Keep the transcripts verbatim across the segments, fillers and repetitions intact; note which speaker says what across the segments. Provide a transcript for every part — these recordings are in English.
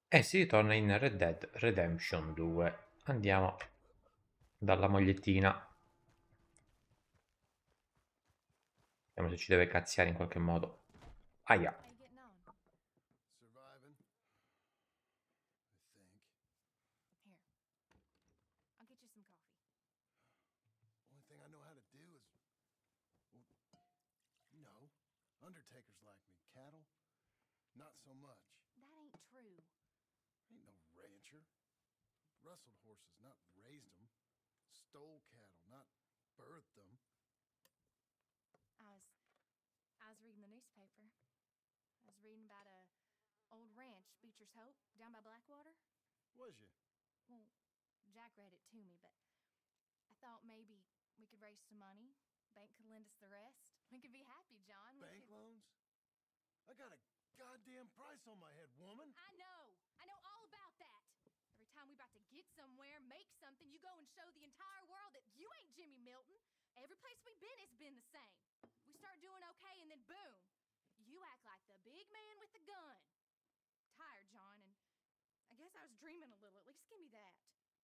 Speaker 1: E si ritorna in Red Dead Redemption due. Andiamo dalla mogliettina. Vediamo se ci deve cazziare in qualche modo. Aia.
Speaker 2: How you getting on?
Speaker 3: Surviving, I think.
Speaker 2: Here. I'll get you some coffee.
Speaker 3: Only thing I know how to do is, well, you know, undertakers like me. Cattle, not so much.
Speaker 2: That ain't true.
Speaker 3: Ain't no rancher. Rustled horses, not raised them. Stole cattle, not birthed them.
Speaker 2: I was I was reading the newspaper. I was reading about a old ranch, Beecher's Hope, down by Blackwater.
Speaker 3: Was you?
Speaker 2: Well, Jack read it to me, but I thought maybe we could raise some money. Bank could lend us the rest. We could be happy, John. We
Speaker 3: Bank
Speaker 2: could...
Speaker 3: loans? I got a goddamn price on my head, woman.
Speaker 2: I know. I know all about that. Every time we about to get somewhere, make something, you go and show the entire world that you ain't Jimmy Milton. Every place we've been has been the same. We start doing okay, and then boom, you act like the big man with the gun. Tired, John, and I guess I was dreaming a little. At least give me that.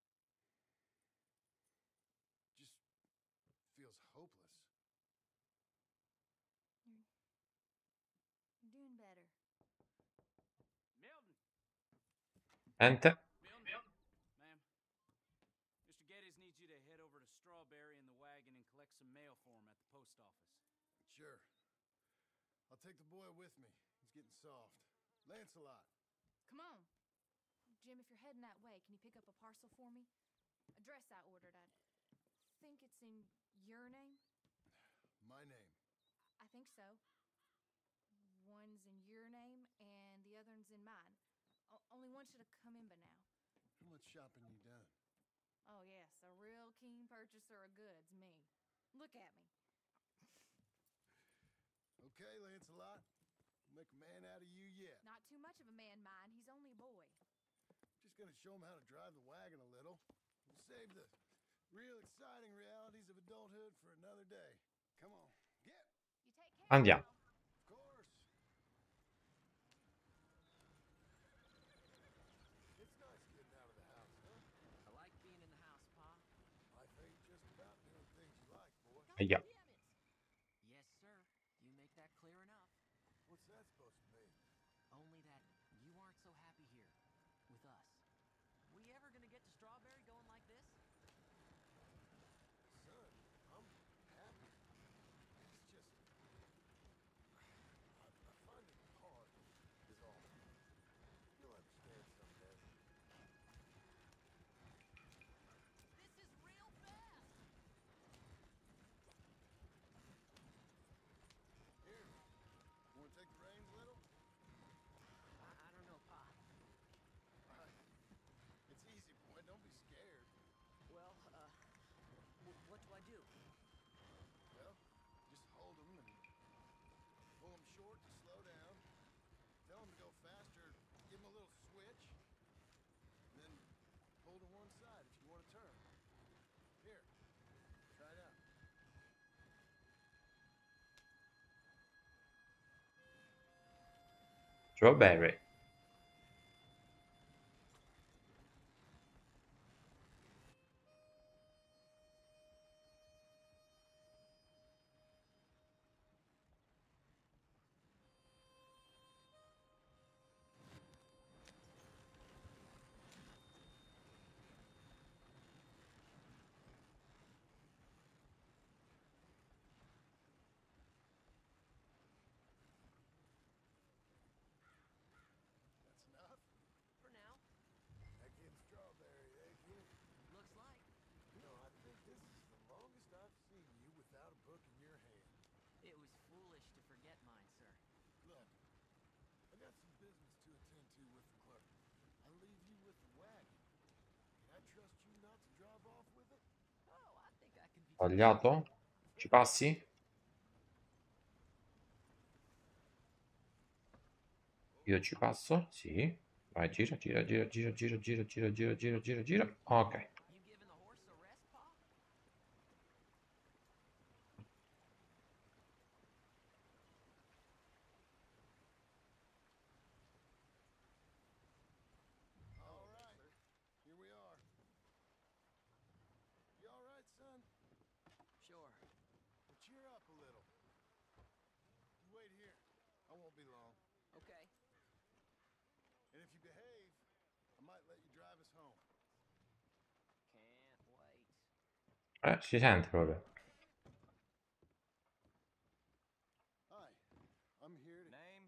Speaker 3: Just feels hopeless.
Speaker 2: You're, you're doing better.
Speaker 4: Milton!
Speaker 1: Ente.
Speaker 4: Milton? Ma'am. Mister Geddes needs you to head over to Strawberry in the wagon and collect some mail for him at the post office.
Speaker 3: Sure. I'll take the boy with me. He's getting soft. Lancelot.
Speaker 2: Come on. Jim, if you're heading that way, can you pick up a parcel for me? A dress I ordered. I think it's in your name?
Speaker 3: My name.
Speaker 2: I think so. One's in your name, and the other one's in mine. O- only one should have come in by now.
Speaker 3: How much shopping you done?
Speaker 2: Oh, yes, a real keen purchaser of goods, me. Look at me.
Speaker 3: Okay, Lancelot. We'll make a man out of you yet.
Speaker 2: Not too much of a man, mine. He's only a boy.
Speaker 3: Just gonna show him how to drive the wagon a little. We'll save the real exciting realities of adulthood for another day. Come on, get.
Speaker 2: You take care
Speaker 1: Andiamo.
Speaker 2: now.
Speaker 3: Of course. It's nice getting out of the house, huh?
Speaker 4: I like being in the house, Pa.
Speaker 3: Life ain't just about doing things you like, boy.
Speaker 1: Aia.
Speaker 2: Damn it!
Speaker 4: Yes, sir. You make that clear enough.
Speaker 3: What's that supposed to mean?
Speaker 4: Only that you aren't so happy here with us. We ever gonna get to Strawberry going like this?
Speaker 3: Son, I'm happy. It's just... I, I find it hard, is all. You'll understand someday.
Speaker 2: This is real fast!
Speaker 3: Here, wanna take the reins, little?
Speaker 4: I, I don't know, Pa.
Speaker 3: All right. It's easy, boy. Don't be scared.
Speaker 4: Well, uh, w- what do I do?
Speaker 3: Well, just hold them and pull them short to slow down. Tell them to go faster. Give them a little switch. And then pull to one side if you want to turn. Here, try it out.
Speaker 1: Strawberry.
Speaker 3: That's enough.
Speaker 4: For now,
Speaker 3: That kid's strawberry, eh, kid?
Speaker 4: looks like.
Speaker 3: You know, I think this is the longest I've seen you without a book in your hand.
Speaker 4: It was foolish to forget mine, sir.
Speaker 3: Look, I got some business to attend to with the clerk. I leave you with the wagon. Can I trust you not to drive off with it?
Speaker 4: Oh, I think I can be trusted.
Speaker 1: Sbagliato. Ci passi? Io ci passo? Sì. Vai, gira, gira, gira, gira, gira, gira, gira, gira, gira, gira, gira. Ok.
Speaker 4: You giving the horse a rest, Pa?
Speaker 3: won't be long.
Speaker 5: Okay.
Speaker 3: And if you behave, I might let you drive us home.
Speaker 5: Can't wait.
Speaker 1: Eh, si sente proprio.
Speaker 3: Hi, I'm here to...
Speaker 5: Name?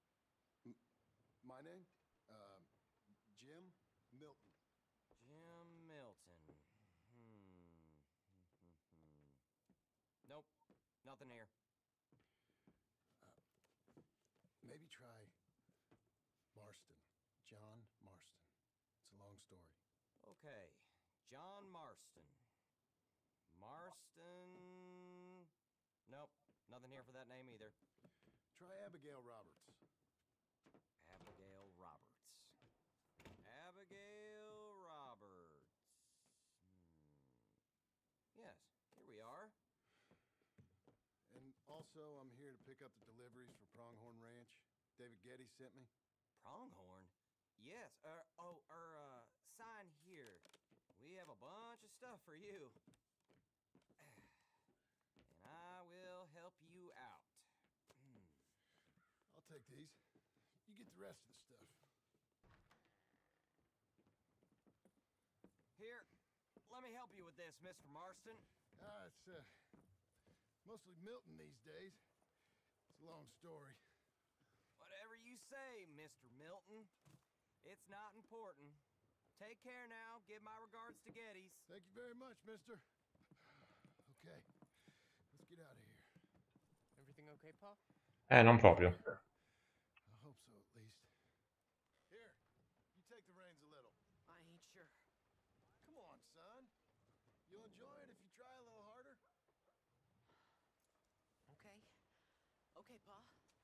Speaker 3: My name? Um, Jim Milton.
Speaker 5: Jim Milton. Hmm. Nope. Nothing here.
Speaker 3: Uh, maybe try Marston. John Marston. It's a long story.
Speaker 5: Okay. John Marston. Marston. Nope. Nothing here for that name either.
Speaker 3: Try Abigail Roberts.
Speaker 5: Abigail Roberts. Abigail Roberts. Hmm. Yes, here we are.
Speaker 3: And also, I'm here to pick up the deliveries for Pronghorn Ranch. David Getty sent me.
Speaker 5: Pronghorn? Yes. Uh, oh, er, uh, sign here. We have a bunch of stuff for you. And I will help you out. Hmm.
Speaker 3: I'll take these. You get the rest of the stuff.
Speaker 5: Here, let me help you with this, Mister Marston.
Speaker 3: Ah, it's, uh, mostly Milton these days. It's a long story.
Speaker 5: Whatever you say, Mister Milton. It's not important. Take care now. Give my regards to Geddes.
Speaker 3: Thank you very much, mister. Okay, let's get out of here.
Speaker 6: Everything okay, Pa?
Speaker 1: Eh, non proprio.
Speaker 3: I hope so, at least. Here, you take the reins a little.
Speaker 6: I ain't sure.
Speaker 3: Come on, son. You'll enjoy it if you try a little harder.
Speaker 6: Okay. Okay, Pa.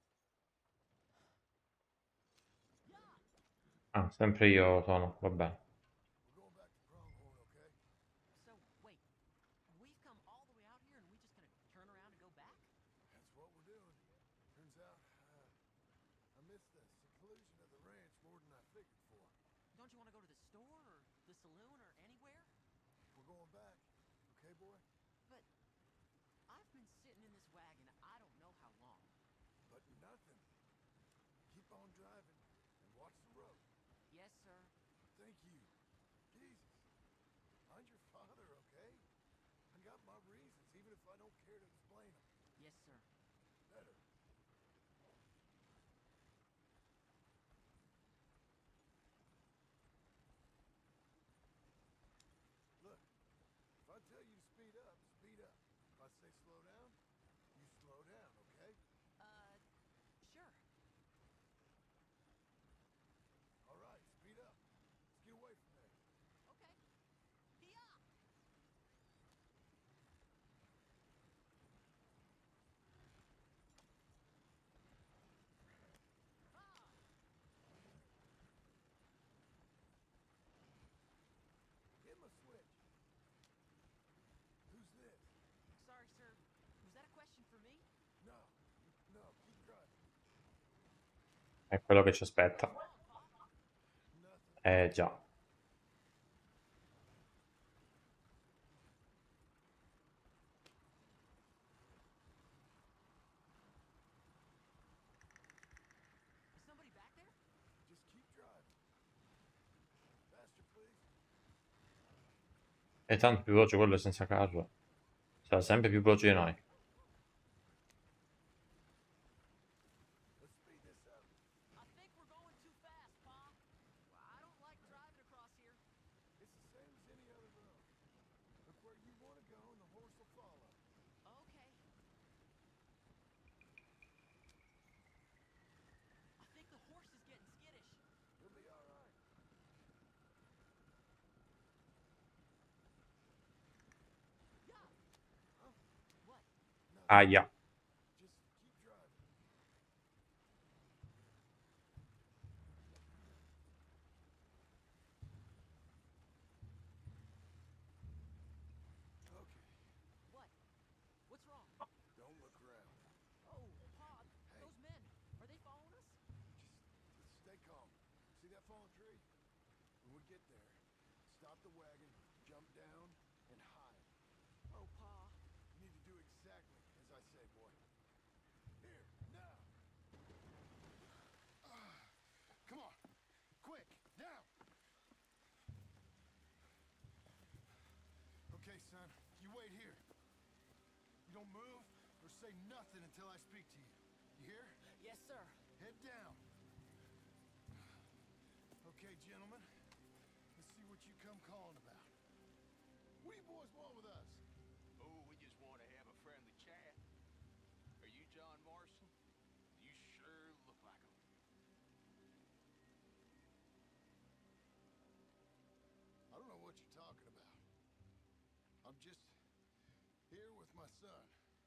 Speaker 1: Ah, sempre io sono, va bene.
Speaker 3: We're going back to Pronghorn, okay?
Speaker 6: So, wait. We've come all the way out here and we just gonna turn around and go back?
Speaker 3: That's what we're doing. Turns out, uh, I missed the seclusion of the ranch more than I figured for.
Speaker 6: Don't you want to go to the store or the saloon or anywhere?
Speaker 3: We're going back, okay, boy?
Speaker 6: But I've been sitting in this wagon I don't know how long.
Speaker 3: But nothing. Keep on driving and watch the road.
Speaker 6: Yes, sir.
Speaker 3: Thank you. Jesus. Mind your father, okay? I got my reasons, even if I don't care to explain them.
Speaker 6: Yes, sir.
Speaker 3: Better. Look, if I tell you to speed up, speed up. If I say slow down, you slow down, okay?
Speaker 6: Uh, sure.
Speaker 3: All right, speed up. Let's get away from there.
Speaker 6: Okay. Hee-yah!
Speaker 3: Give him a switch. Who's this?
Speaker 6: Sorry, sir. Was that a question for me?
Speaker 3: No, no, keep driving.
Speaker 1: È quello che ci aspetta.
Speaker 6: Wrong, Pa?
Speaker 3: Nothing.
Speaker 1: Eh già.
Speaker 6: Is somebody back there?
Speaker 3: Just keep driving. Faster, please.
Speaker 1: E tanto più veloce quello senza carro. Sarà sempre più veloce di noi.
Speaker 3: Let's speed this up.
Speaker 6: I think we're going too fast, Pa. I don't like driving across here.
Speaker 3: It's the same as any other road. Look where you want to go and the horse will follow.
Speaker 6: Okay. I think the horse is getting skittish.
Speaker 3: You'll be all right.
Speaker 6: Yeah.
Speaker 3: Huh?
Speaker 6: What?
Speaker 3: Nothing.
Speaker 1: Aia.
Speaker 3: Just keep driving. Okay,
Speaker 6: What? What's wrong?
Speaker 3: don't look around.
Speaker 6: Oh, Pa,
Speaker 3: Hey.
Speaker 6: those men, are they following us?
Speaker 3: Just stay calm. See that fallen tree? When we get there, stop the wagon, jump down, and hide.
Speaker 6: Oh, Pa.
Speaker 3: You need to do exactly as I say, boy. Here, now! son. You wait here. You don't move or say nothing until I speak to you. You hear?
Speaker 6: Yes, sir.
Speaker 3: Head down. Okay, gentlemen. Let's see what you come calling about. What do you boys want with us?
Speaker 7: Oh, we just want to have a friendly chat. Are you John Marston? You sure look like him.
Speaker 3: I don't know what you're talking about. I'm just here with my son.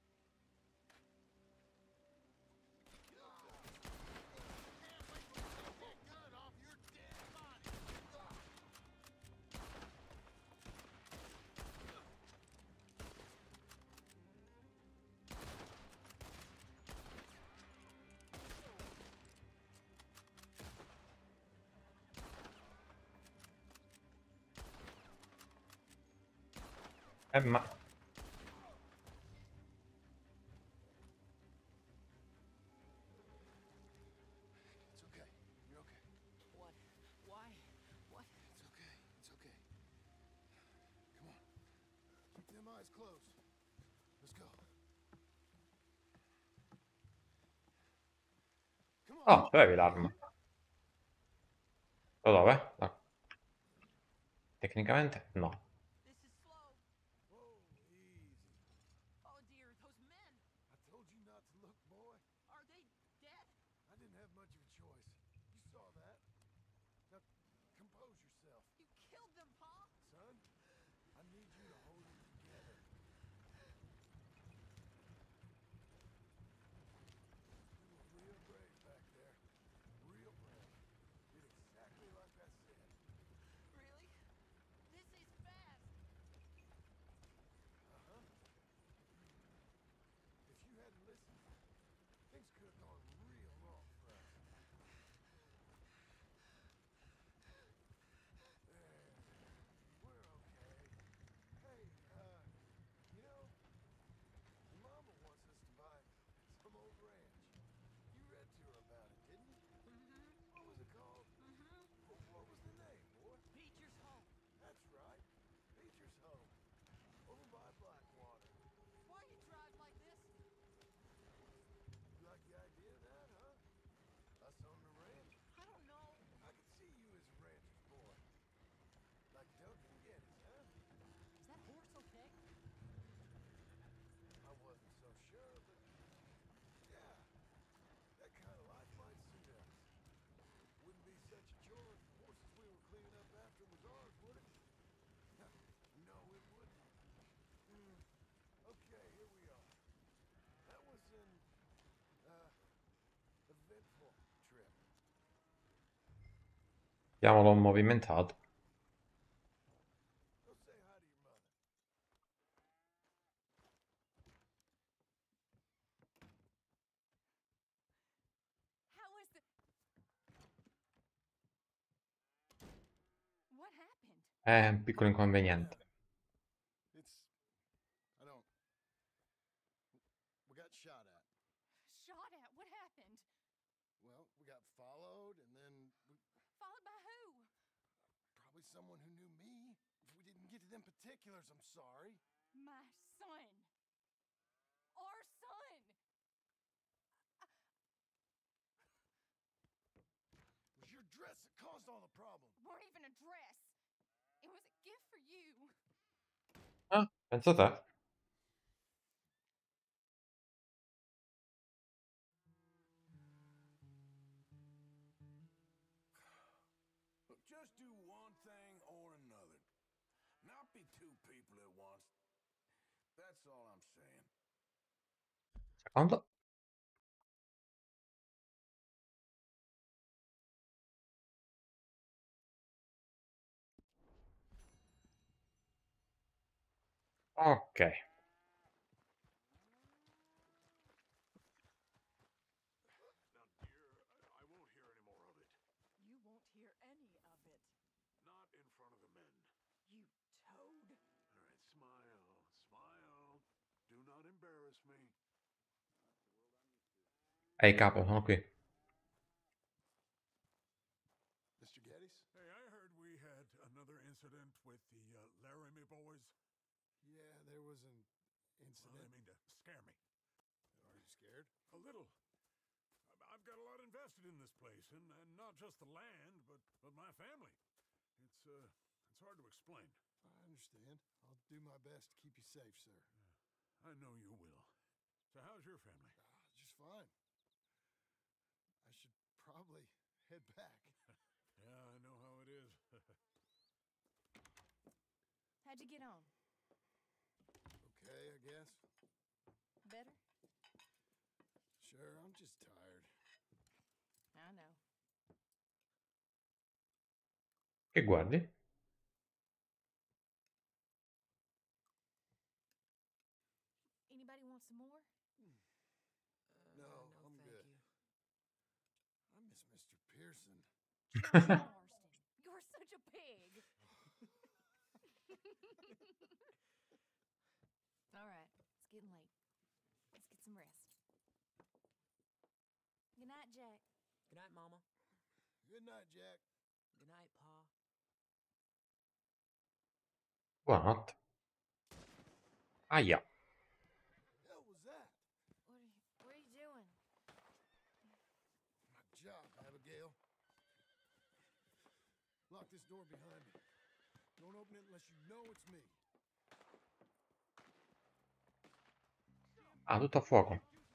Speaker 3: Gun off your dead body.
Speaker 1: Eh, ma...
Speaker 3: It's okay. You're okay.
Speaker 6: What? Why? What?
Speaker 3: It's okay. It's okay. Come on. Keep them eyes closed. Let's go. Come on.
Speaker 1: Ah, tu avevi l'arma. Da dove? Da- Tecnicamente no.
Speaker 6: This is slow.
Speaker 3: Whoa, easy.
Speaker 6: Oh dear, those men.
Speaker 3: I told you not to look, boy.
Speaker 6: Are they dead?
Speaker 3: I didn't have much of a choice. You saw that. Now, compose yourself.
Speaker 6: You killed them, Pa.
Speaker 3: Son, I need you to hold it together. You were real brave back there. Real brave. Did exactly like I said.
Speaker 6: Really? This is fast.
Speaker 3: Uh-huh. If you hadn't listened, things could have gone real wrong for us. There. We're okay. Hey, uh, you know, your mama wants us to buy some old ranch. You read to her about it, didn't you?
Speaker 6: Mm-hmm.
Speaker 3: What was it called?
Speaker 6: Mm-hmm.
Speaker 3: Wh- What was the name, boy?
Speaker 6: Beecher's home.
Speaker 3: That's right. Beecher's home. Over by Blackwater.
Speaker 6: Why you drive like this?
Speaker 3: You like the idea of that, huh? Us on the ranch?
Speaker 6: I don't know.
Speaker 3: I could see you as a rancher's boy. Like Duncan Geddes, huh?
Speaker 6: Is that horse okay?
Speaker 3: I wasn't so sure, but yeah, that kind of life might suit us. Wouldn't be such a chore if the horses we were cleaning up after was ours, would it? No, it wouldn't. Hmm. Okay, here we are. That was an uh eventful trip.
Speaker 1: Diamolo movimentato.
Speaker 3: Go say hi to your mother.
Speaker 2: How was the... What happened?
Speaker 1: È un piccolo inconveniente.
Speaker 3: It's I don't we got shot at.
Speaker 2: Shot at? What happened?
Speaker 3: Well, we got followed and then we
Speaker 2: Followed by who?
Speaker 3: probably someone who knew me. If we didn't get to them particulars, I'm sorry.
Speaker 2: My son. Our son.
Speaker 3: It was your dress that caused all the problems.
Speaker 2: Weren't even a dress. It was a gift for you.
Speaker 1: Ah, pensa te.
Speaker 3: Look, just do one thing or another. Not be two people at once. That's all I'm saying.
Speaker 1: Secondo. Ok.
Speaker 3: Now, dear, I, I won't hear any more of it.
Speaker 6: You won't hear any of it.
Speaker 3: Not in front of the men.
Speaker 6: You toad.
Speaker 3: All right, smile, smile. Do not embarrass me.
Speaker 1: Ehi capo, sono qui.
Speaker 3: Mister Geddes?
Speaker 8: Hey, I heard we had another incident with the uh, Laramie boys.
Speaker 3: Yeah, there was an
Speaker 8: Well, I
Speaker 3: incident.
Speaker 8: mean to scare me.
Speaker 3: Are you scared?
Speaker 8: A little. I- I've got a lot invested in this place, and, and not just the land, but, but my family. It's, uh, it's hard to explain.
Speaker 3: I understand. I'll do my best to keep you safe, sir.
Speaker 8: I know you will. So how's your family?
Speaker 3: Ah, just fine. I should probably head back.
Speaker 8: Yeah, I know how it is.
Speaker 2: How'd you get on?
Speaker 3: Okay, I guess.
Speaker 2: Better?
Speaker 3: Sure, I'm just tired.
Speaker 2: I know.
Speaker 1: Che guardi?
Speaker 2: Anybody want some more?
Speaker 3: No, I'm good. I miss Mister Pearson.
Speaker 2: Marston, you're such a pig. All right, it's getting late. Let's get some rest. Good night, Jack.
Speaker 6: Good night, Mama.
Speaker 3: Good night, Jack.
Speaker 6: Good night, Pa.
Speaker 1: Buonanotte. Aia.
Speaker 3: Hell was that?
Speaker 2: What are you, what are you doing?
Speaker 3: My job, Abigail. Lock this door behind me. Don't open it unless you know it's me.
Speaker 1: Ah, tutto a fuoco.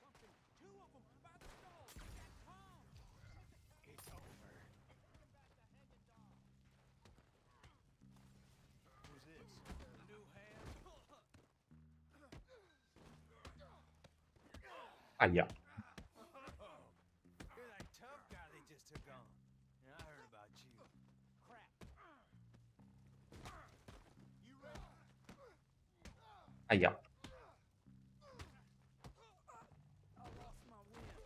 Speaker 1: Aia.
Speaker 5: You're that tough guy they just took on. Yeah, I heard about you. Crap.
Speaker 1: Aia.
Speaker 5: I lost my wind.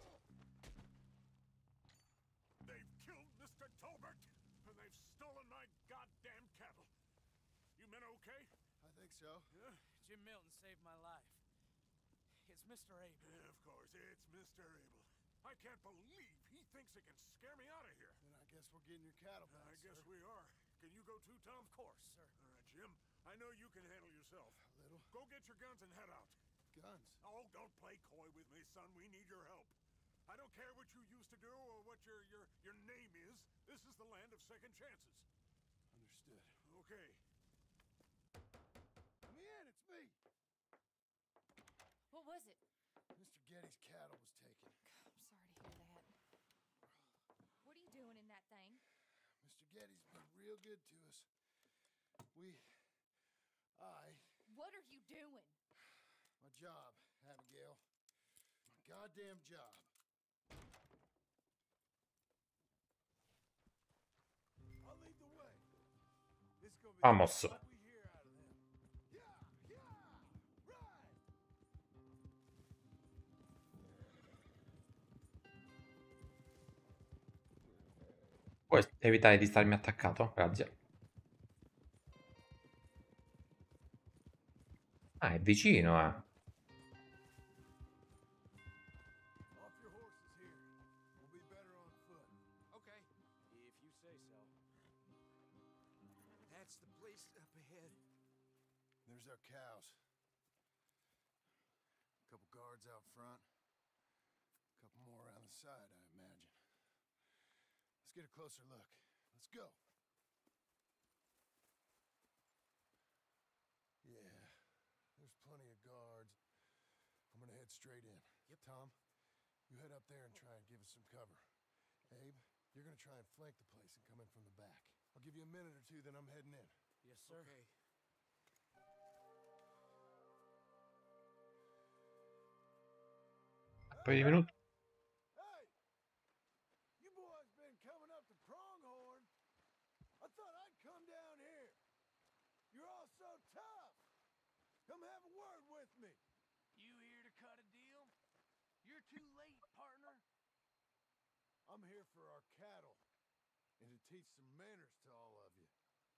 Speaker 8: They've killed Mister Tolbert, and they've stolen my goddamn cattle. You men okay?
Speaker 3: I think so.
Speaker 8: Yeah?
Speaker 4: Jim Milton saved my life. It's Mister Abel.
Speaker 8: Yeah, of course, it's Mister Abel. I can't believe he thinks he can scare me out of here.
Speaker 3: Then I guess we're getting your cattle back,
Speaker 8: I guess
Speaker 3: sir.
Speaker 8: we are. Can you go too, Tom?
Speaker 4: Of course, sir.
Speaker 8: All right, Jim. I know you can handle yourself.
Speaker 3: A little.
Speaker 8: Go get your guns and head out.
Speaker 3: Guns.
Speaker 8: Oh, don't play coy with me, son. We need your help. I don't care what you used to do or what your your your name is. This is the land of second chances.
Speaker 3: Understood.
Speaker 8: Okay.
Speaker 3: Let me in, it's me.
Speaker 2: What was it?
Speaker 3: Mister Getty's cattle was taken.
Speaker 2: I'm sorry to hear that. What are you doing in that thing?
Speaker 3: Mister Getty's been real good to us. We... I...
Speaker 2: What are you doing?
Speaker 3: My job, Abigail. My goddamn job. I'll lead the way. This is gonna be
Speaker 1: Vamos.
Speaker 3: the best we hear out of them. Yeah, yeah, right.
Speaker 1: Puoi evitare di starmi attaccato? Grazie. Ah, è vicino, eh.
Speaker 3: Off your horses here. We'll be better on foot.
Speaker 5: Okay, if you say so. That's the place up ahead.
Speaker 3: There's our cows. A couple guards out front. A couple more around the side, I imagine. Let's get a closer look. Let's go. Yeah, there's plenty of guards. I'm gonna head straight in. Yep. Tom, you head up there and try and give us some cover. Abe, you're gonna try and flank the place and come in from the back. I'll give you a minute or two, then I'm heading in.
Speaker 4: Yes, sir.
Speaker 5: Okay.
Speaker 1: Un paio di minuti.
Speaker 3: Hey! You boys been coming up to Pronghorn? I thought I'd come down here. You're all so tough. Come have a word with me.
Speaker 5: You here to cut a deal? You're too late, partner.
Speaker 3: I'm here for our cattle and to teach some manners to all of you.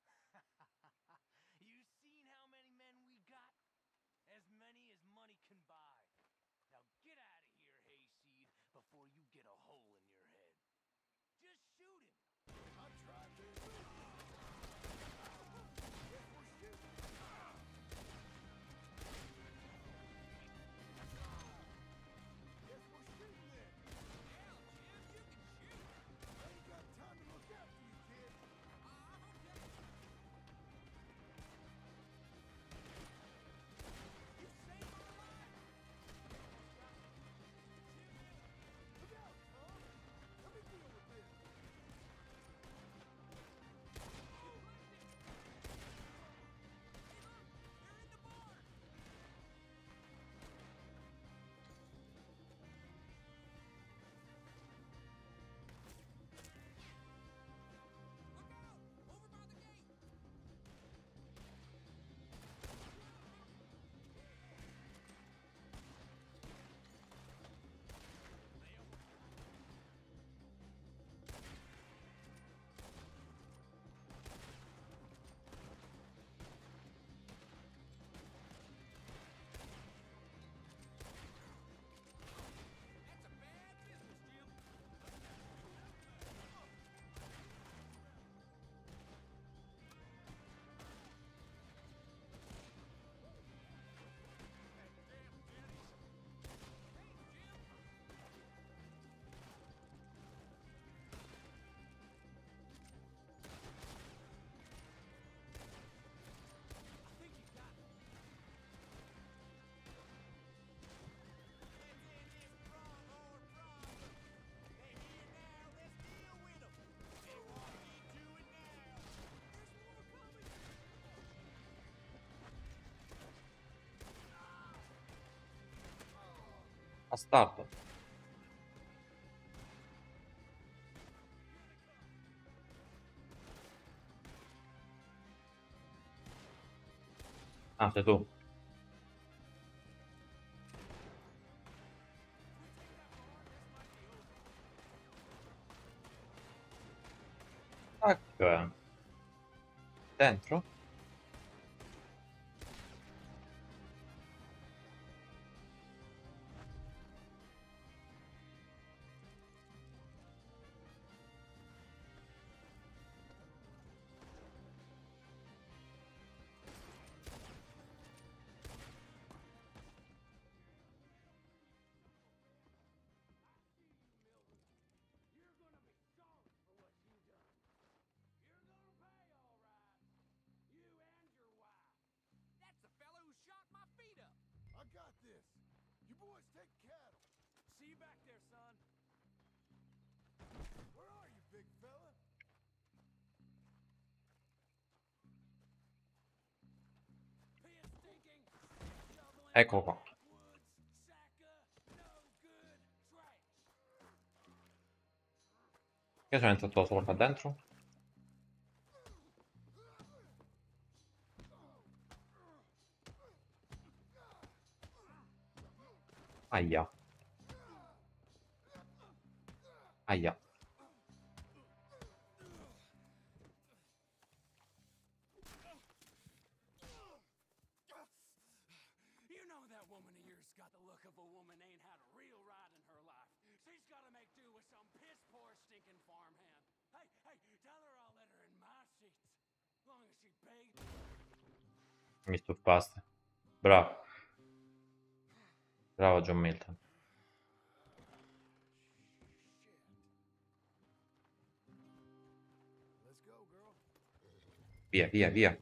Speaker 5: You seen how many men we got? As many as money can buy. Now get out of here, Hayseed, before you get a hole in your head. Just shoot him.
Speaker 3: I tried to. Yes, we're shooting.
Speaker 1: Bastardo. Ah, sei tu. Tac. Dentro?
Speaker 7: That's the fella who shot my feet up.
Speaker 3: I got this. You boys take cattle.
Speaker 5: See you back there, son.
Speaker 3: Where are you, big fella?
Speaker 5: Piss stinking, shoveling
Speaker 1: Eccolo qua.
Speaker 5: woods, sacker, no good trash.
Speaker 1: Io sono entrato solo qua dentro. Aia. Aia.
Speaker 5: You know that woman of yours got the look of a woman ain't had a real ride in her life. She's gotta make do with some piss poor stinking farmhand. Hey, hey, tell her I'll let her in my sheets. As long as she pays.
Speaker 1: Mi stuffaste. Bravo. Bravo John Milton.
Speaker 3: Let's go, girl.
Speaker 1: Via, via, via.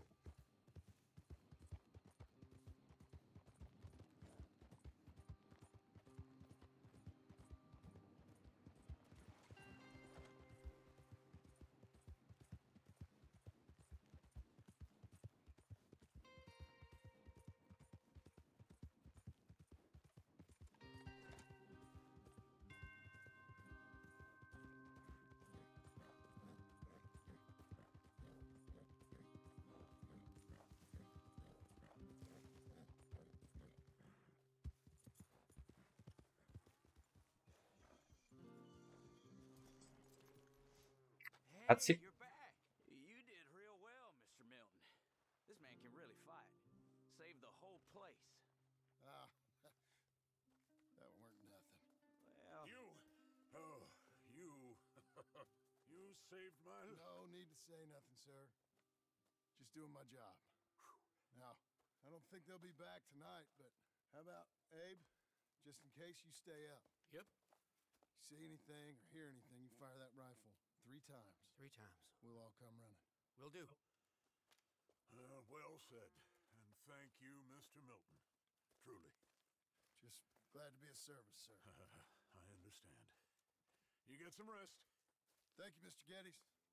Speaker 1: Grazie.
Speaker 4: Hey, you're back. You did real well, Mister Milton. This man can really fight. Saved the whole place.
Speaker 3: Ah, that weren't nothing.
Speaker 4: Well,
Speaker 8: You. Oh, you. You saved my life.
Speaker 3: No need to say nothing, sir. Just doing my job. Now, I don't think they'll be back tonight, but how about Abe? Just in case you stay up.
Speaker 6: Yep.
Speaker 3: See anything or hear anything, you fire that rifle three times.
Speaker 6: Three times.
Speaker 3: We'll all come running.
Speaker 6: Will do.
Speaker 8: Uh, well said. And thank you, Mister Milton. Truly.
Speaker 3: Just glad to be of service, sir.
Speaker 8: I understand. You get some rest.
Speaker 3: Thank you, Mister Geddes.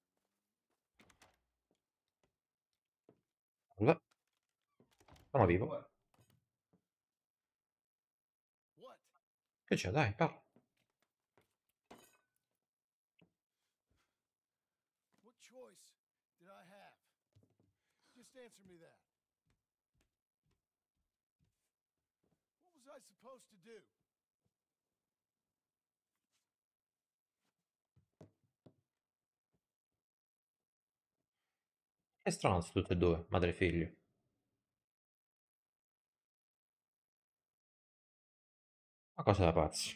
Speaker 1: Salve. Sono vivo.
Speaker 3: What?
Speaker 1: Che c'è? Dai, parla.
Speaker 3: What choice did I have? Just answer me that. What was I supposed to do?
Speaker 1: È strano su tutte e due, madre e figlio. Una cosa da pazzi.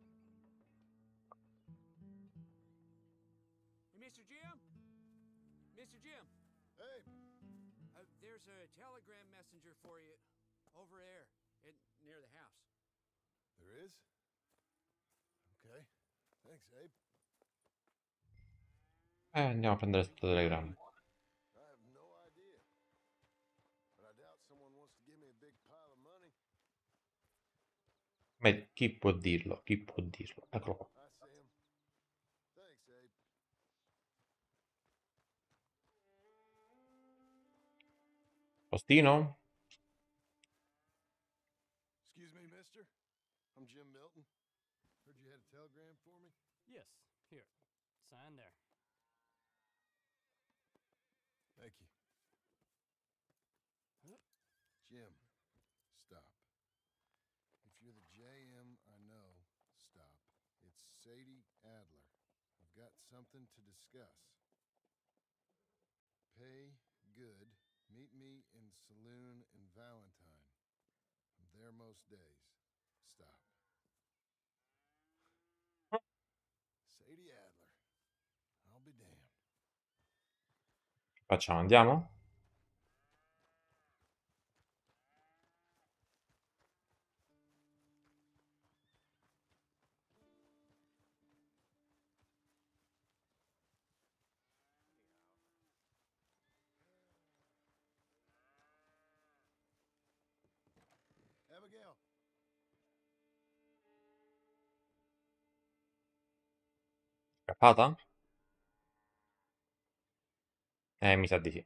Speaker 7: Hey, Mister Jim? Mister Jim,
Speaker 3: Hey,
Speaker 6: Uh, there's a telegram messenger for you over there, in, near the house.
Speaker 3: there is? Okay. Thanks, Abe.
Speaker 1: Eh, andiamo a prendere questo telegramma.
Speaker 3: I have no idea. But I doubt someone wants to give me a big pile of money.
Speaker 1: Ma chi può dirlo? Chi può dirlo? Eccolo qua.
Speaker 3: I see him. Thanks, Abe.
Speaker 1: Postino?
Speaker 3: Excuse me, mister. I'm Jim Milton.
Speaker 5: Yes. Here. Sign there.
Speaker 3: Thank you. Jim, stop. If you're the J M I know, stop. It's Sadie Adler. I've got something to discuss. Pay good. Meet me in saloon in Valentine. I'm there most days. Stop. Sadie Adler. I'll be damned.
Speaker 1: Facciamo, andiamo?
Speaker 3: Abigail.
Speaker 1: Scappata? Eh, mi sa di sì.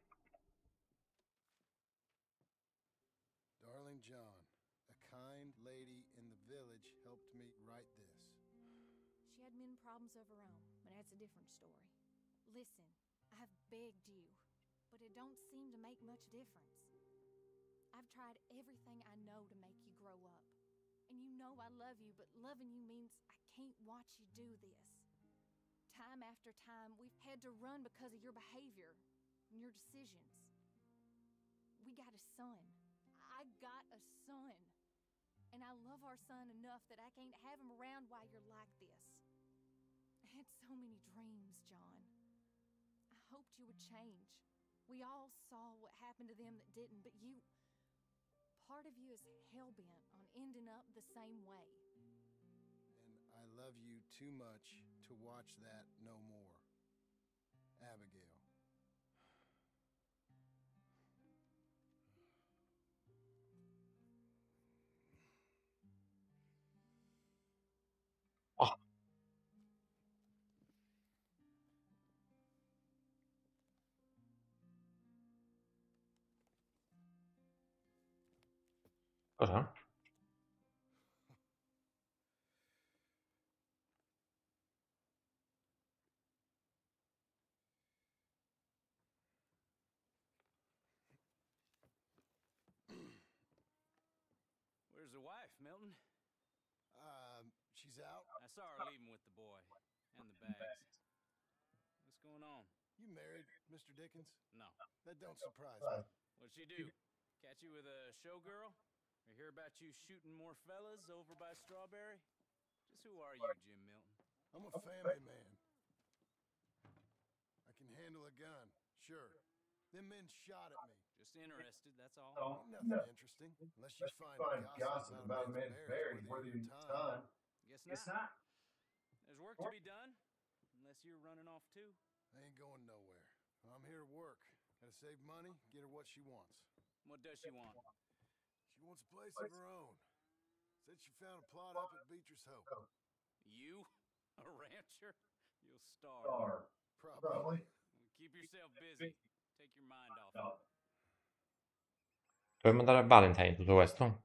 Speaker 3: Darling John, a kind lady in the village helped me write this.
Speaker 2: She had men problems of her own, but that's a different story. Listen, I've begged you, but it don't seem to make much difference. I've tried everything I know to make you grow up. And you know I love you, but loving you means I can't watch you do this. Time after time, we've had to run because of your behavior and your decisions. We got a son. I got a son. And I love our son enough that I can't have him around while you're like this. I had so many dreams, John. I hoped you would change. We all saw what happened to them that didn't, but you... Part of you is hell-bent on ending up the same way.
Speaker 3: And I love you too much to watch that no more. Abigail.
Speaker 1: Oh. Cosa?
Speaker 4: Where's the wife, Milton?
Speaker 3: Uh, she's out.
Speaker 4: I saw her leaving with the boy and the bags. What's going on?
Speaker 3: You married, Mister Dickens?
Speaker 4: No.
Speaker 3: That don't surprise me.
Speaker 4: What'd she do? Catch you with a showgirl? Or hear about you shooting more fellas over by Strawberry? Just who are you, Jim Milton?
Speaker 3: I'm a family man. I can handle a gun, sure. Them men shot at me.
Speaker 4: Just interested, that's all.
Speaker 3: Ain't nothing interesting, unless you find gossip about a man's marriage worthy of your time.
Speaker 4: Guess not. There's work to be done, unless you're running off too.
Speaker 3: I ain't going nowhere. I'm here to work. Gotta save money, get her what she wants.
Speaker 4: What does she want?
Speaker 3: She wants a place of her own. Said she found a plot up at Beecher's Hope.
Speaker 4: You? A rancher? You'll starve.
Speaker 3: Probably.
Speaker 4: Keep yourself busy. Take your mind off it.
Speaker 1: Dovremmo andare a Valentine tutto questo?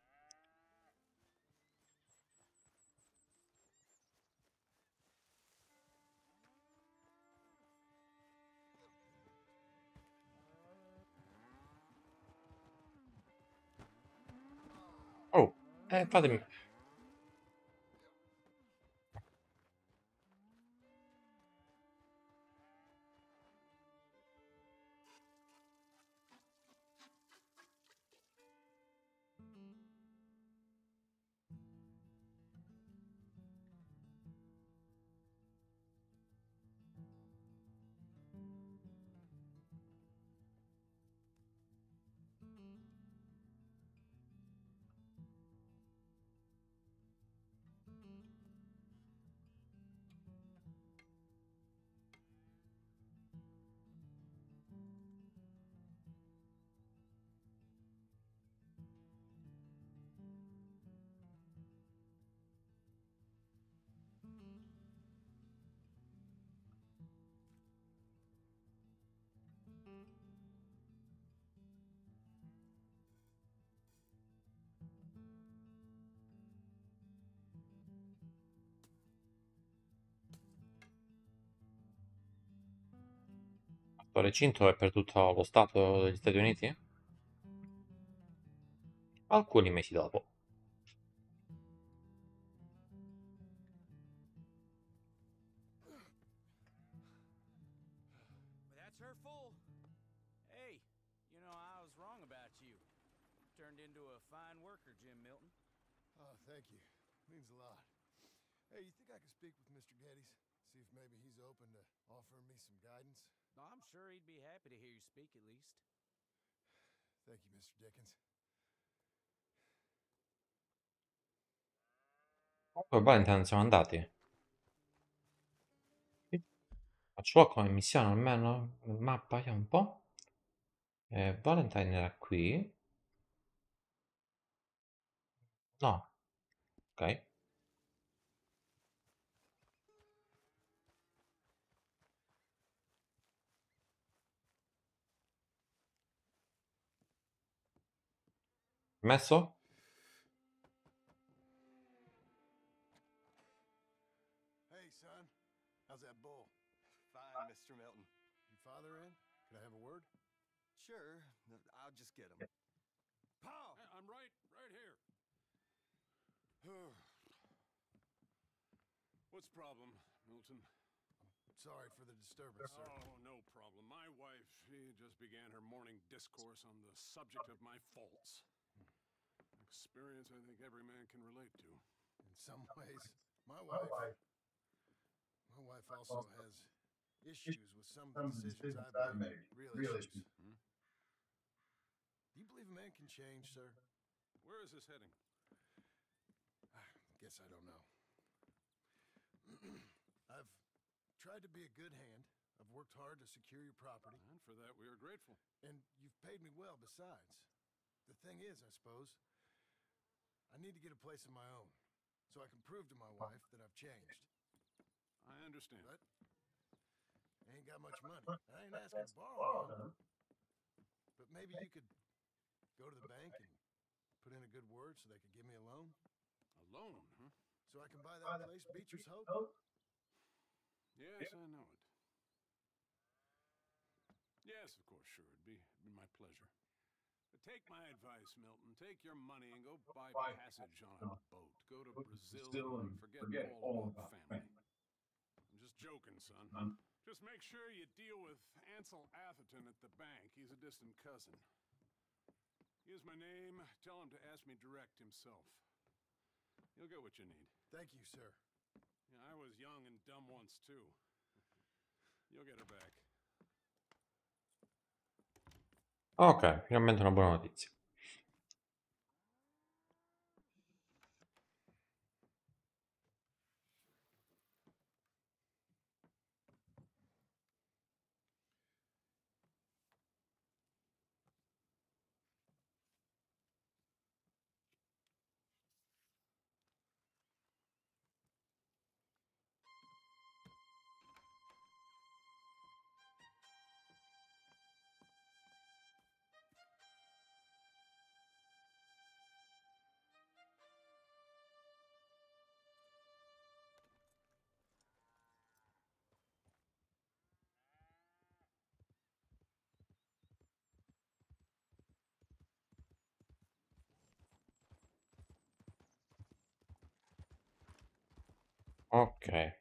Speaker 1: Oh, eh, fatemi... Questo recinto è per tutto lo stato degli Stati Uniti? Alcuni mesi dopo.
Speaker 6: That's her full.
Speaker 4: Hey, you know, I was wrong about you. Turned into a fine worker, Jim Milton.
Speaker 3: Oh, thank you. Means a lot. Hey, you think I could speak with Mister Geddes? See if maybe he's open to offering me some guidance?
Speaker 4: No, I'm sure he'd be happy to hear you speak at least.
Speaker 3: Thank you, Mister Dickens.
Speaker 1: Comunque, Valentine, siamo andati. Faccio come missione almeno. Mappa, vediamo un po'. Eh, Valentine era qui. No. Ok. Messo?
Speaker 3: Hey, son. How's that bull?
Speaker 9: Fine, Mister Milton.
Speaker 3: Your father in? Can I have a word?
Speaker 9: Sure, I'll just get him.
Speaker 8: Paul! I'm right, right here. What's the problem, Milton?
Speaker 3: Sorry for the disturbance, sir.
Speaker 8: Oh, no problem. My wife, she just began her morning discourse on the subject of my faults. Experience I think every man can relate to.
Speaker 3: In some ways, my wife... My wife also has issues with some of the decisions I've made. Real issues.
Speaker 8: Hmm?
Speaker 3: Do you believe a man can change, sir?
Speaker 8: Where is this heading?
Speaker 3: I guess I don't know. I've tried to be a good hand. I've worked hard to secure your property.
Speaker 8: And for that, we are grateful.
Speaker 3: And you've paid me well besides. The thing is, I suppose, I need to get a place of my own, so I can prove to my wife that I've changed.
Speaker 8: I understand.
Speaker 3: But I ain't got much money. I ain't asking to borrow none. But maybe you could go to the bank and put in a good word so they could give me a loan?
Speaker 8: A loan, huh?
Speaker 3: So I can buy that place, Beecher's Hope?
Speaker 8: Yes, I know it. Yes, of course, sure. It'd be, it'd be my pleasure. But take my advice, Milton. Take your money and go buy passage on a boat. Go to Brazil and forget all about family. I'm just joking, son. Just make sure you deal with Ansel Atherton at the bank. He's a distant cousin. Use my name. Tell him to ask me direct himself. You'll get what you need.
Speaker 3: Thank you, sir.
Speaker 8: Yeah, I was young and dumb once, too. You'll get her back.
Speaker 1: Ok, finalmente una buona notizia. Ok,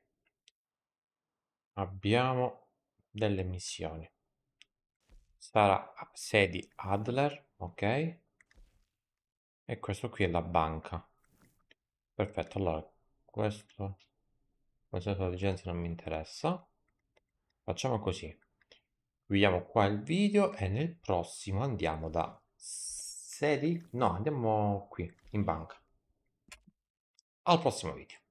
Speaker 1: abbiamo delle missioni. Sarà sedi Adler, ok? E questo qui è la banca. Perfetto, allora questo questa licenza non mi interessa. Facciamo così. Vediamo qua il video e nel prossimo andiamo da sedi, no, andiamo qui in banca. Al prossimo video.